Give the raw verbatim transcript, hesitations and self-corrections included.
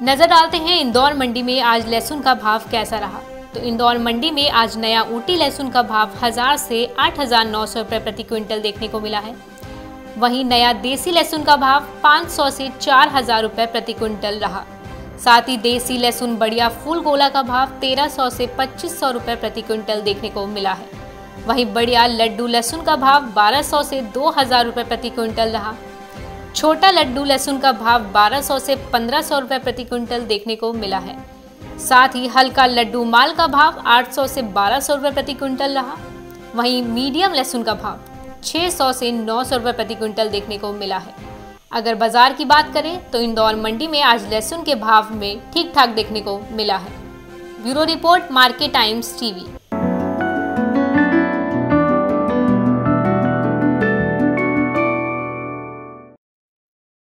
नजर डालते हैं इंदौर मंडी में आज लहसुन का भाव कैसा रहा। तो इंदौर मंडी में आज नया ऊटी लहसुन का भाव हजार से आठ हजार नौ सौ रुपये प्रति क्विंटल देखने को मिला है। वहीं नया देसी लहसुन का भाव पाँच सौ से चार हजार रुपये प्रति क्विंटल रहा। साथ ही देसी लहसुन बढ़िया फूल गोला का भाव तेरह सौ से पच्चीस सौ रुपये प्रति क्विंटल देखने को मिला है। वहीं बढ़िया लड्डू लहसुन का भाव बारह सौ से दो हजार रुपये प्रति क्विंटल रहा। छोटा लड्डू लहसुन का भाव बारह सौ से पंद्रह सौ रुपये प्रति क्विंटल देखने को मिला है। साथ ही हल्का लड्डू माल का भाव आठ सौ से बारह सौ रुपये प्रति क्विंटल रहा। वहीं मीडियम लहसुन का भाव छह सौ से नौ सौ रुपये प्रति क्विंटल देखने को मिला है। अगर बाजार की बात करें तो इंदौर मंडी में आज लहसुन के भाव में ठीक ठाक देखने को मिला है। Bureau report, market times TV.